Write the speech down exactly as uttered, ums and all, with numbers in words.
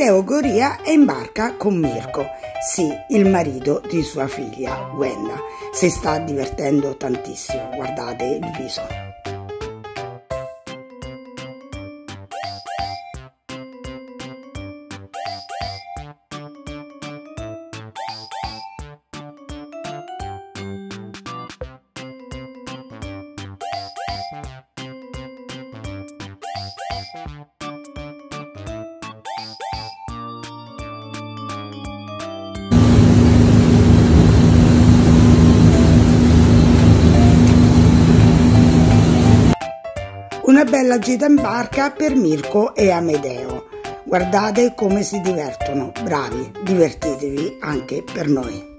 Amedeo Goria è in barca con Mirko, sì, il marito di sua figlia Gwenda. Si sta divertendo tantissimo, guardate il viso. Una bella gita in barca per Mirko e Amedeo. Guardate come si divertono, bravi, divertitevi anche per noi.